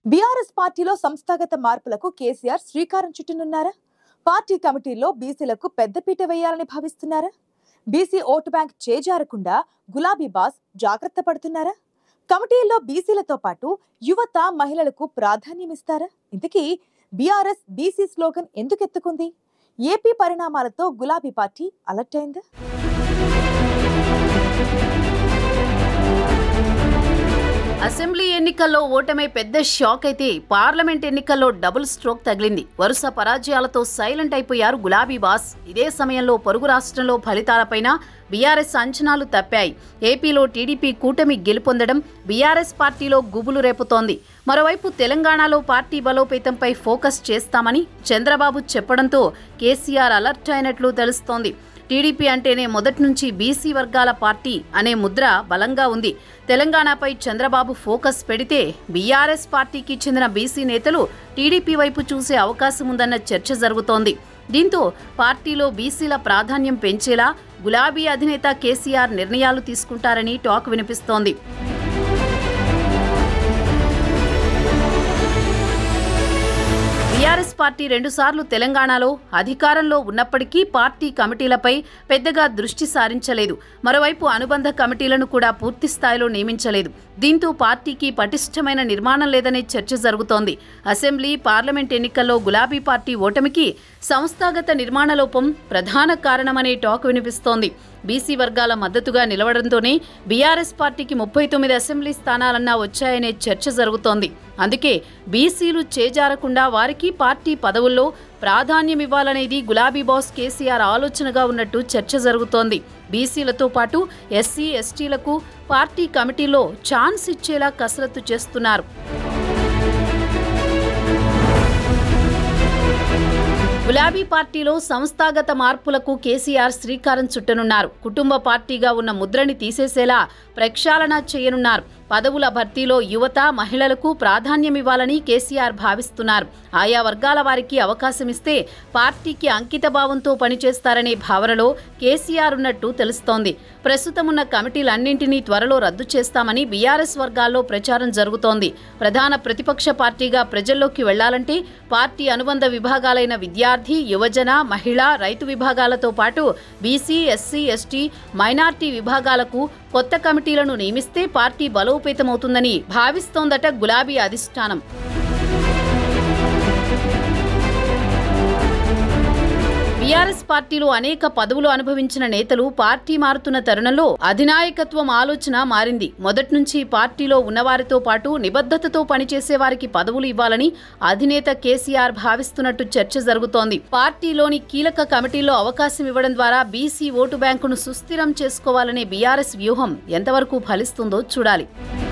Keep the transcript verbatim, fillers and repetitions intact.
BRS పార్టీలో సంస్థాగత మార్పులకు కేసీఆర్ శ్రీకారం చుట్టనున్నారా? పార్టీ కమిటీల్లో బీసీలకు పెద్దపీట వేయాలని భావిస్తున్నారా? బీసీ ఓటు బ్యాంక్ చేజారకుండా గులాబీ బాస్ జాగ్రత్త పడుతున్నారా? కమిటీల్లో బీసీలతో పాటు యువత, మహిళలకు ప్రాధాన్యం ఇస్తారా? ఇంతకీ బీఆర్ఎస్ బీసీ స్లోగన్ ఎందుకు ఎత్తుకుంది? ఏపీ పరిణామాలతో గులాబీ పార్టీ అలర్ట్ అయిందా? అసెంబ్లీ ఎన్నికల్లో ఓటమే పెద్ద షాక్ అయితే పార్లమెంట్ ఎన్నికల్లో డబుల్ స్ట్రోక్ తగిలింది. వరుస పరాజయాలతో సైలెంట్ అయిపోయారు గులాబీ బాస్. ఇదే సమయంలో పొరుగు రాష్ట్రంలో ఫలితాలపైన బీఆర్ఎస్ అంచనాలు తప్పాయి. ఏపీలో టీడీపీ కూటమి గెలుపొందడం బీఆర్ఎస్ పార్టీలో గుబులు రేపుతోంది. మరోవైపు తెలంగాణలో పార్టీ బలోపేతంపై ఫోకస్ చేస్తామని చంద్రబాబు చెప్పడంతో కేసీఆర్ అలర్ట్ అయినట్లు తెలుస్తోంది. టీడీపీ అంటేనే మొదటి నుంచి బీసీ వర్గాల పార్టీ అనే ముద్ర బలంగా ఉంది. తెలంగాణపై చంద్రబాబు ఫోకస్ పెడితే బీఆర్ఎస్ పార్టీకి చెందిన బీసీ నేతలు టీడీపీ వైపు చూసే అవకాశం ఉందన్న చర్చ జరుగుతోంది. దీంతో పార్టీలో బీసీల ప్రాధాన్యం పెంచేలా గులాబీ అధినేత కేసీఆర్ నిర్ణయాలు తీసుకుంటారని టాక్ వినిపిస్తోంది. బీఆర్ఎస్ పార్టీ రెండుసార్లు తెలంగాణలో అధికారంలో ఉన్నప్పటికీ పార్టీ కమిటీలపై పెద్దగా దృష్టి సారించలేదు. మరోవైపు అనుబంధ కమిటీలను కూడా పూర్తి స్థాయిలో నియమించలేదు. దీంతో పార్టీకి పటిష్టమైన నిర్మాణం లేదనే చర్చ జరుగుతోంది. అసెంబ్లీ, పార్లమెంట్ ఎన్నికల్లో గులాబీ పార్టీ ఓటమికి సంస్థాగత నిర్మాణ లోపం ప్రధాన కారణమనే టాక్ వినిపిస్తోంది. బీసీ వర్గాల మద్దతుగా నిలవడంతోనే బీఆర్ఎస్ పార్టీకి ముప్పై తొమ్మిది అసెంబ్లీ స్థానాలన్నా వచ్చాయనే చర్చ జరుగుతోంది. అందుకే బీసీలు చేజారకుండా వారికి పార్టీ పదవుల్లో ప్రాధాన్యం ఇవ్వాలనేది గులాబీ బాస్ కేసీఆర్ ఆలోచనగా ఉన్నట్టు చర్చ జరుగుతోంది. బీసీలతో పాటు ఎస్సీ, ఎస్టీలకు పార్టీ కమిటీలో ఛాన్స్ ఇచ్చేలా కసరత్తు చేస్తున్నారు. గులాబీ పార్టీలో సంస్థాగత మార్పులకు కేసీఆర్ శ్రీకారం చుట్టనున్నారు. కుటుంబ పార్టీగా ఉన్న ముద్రని తీసేసేలా ప్రక్షాళన చేయనున్నారు. పదవుల భర్తీలో యువత, మహిళలకు ప్రాధాన్యమివ్వాలని కేసీఆర్ భావిస్తున్నారు. ఆయా వర్గాల వారికి అవకాశం ఇస్తే పార్టీకి అంకిత భావంతో పనిచేస్తారనే భావనలో కేసీఆర్ ఉన్నట్టు తెలుస్తోంది. ప్రస్తుతం ఉన్న కమిటీలన్నింటినీ త్వరలో రద్దు చేస్తామని బీఆర్ఎస్ వర్గాల్లో ప్రచారం జరుగుతోంది. ప్రధాన ప్రతిపక్ష పార్టీగా ప్రజల్లోకి వెళ్లాలంటే పార్టీ అనుబంధ విభాగాలైన విద్యార్థి, యువజన, మహిళ, రైతు విభాగాలతో పాటు బీసీ, ఎస్సీ, ఎస్టీ, మైనార్టీ విభాగాలకు కొత్త కమిటీలను నియమిస్తే పార్టీ బలోపేతమవుతుందని భావిస్తోందట గులాబీ అధిష్టానం. బీఆర్ఎస్ పార్టీలో అనేక పదవులు అనుభవించిన నేతలు పార్టీ మారుతున్న తరుణంలో అధినాయకత్వం ఆలోచన మారింది. మొదటి నుంచి పార్టీలో ఉన్నవారితో పాటు నిబద్ధతతో పనిచేసే వారికి పదవులు ఇవ్వాలని అధినేత కేసీఆర్ భావిస్తున్నట్టు చర్చ జరుగుతోంది. పార్టీలోని కీలక కమిటీల్లో అవకాశం ఇవ్వడం ద్వారా బీసీ ఓటు బ్యాంకును సుస్థిరం చేసుకోవాలనే బీఆర్ఎస్ వ్యూహం ఎంతవరకు ఫలిస్తుందో చూడాలి.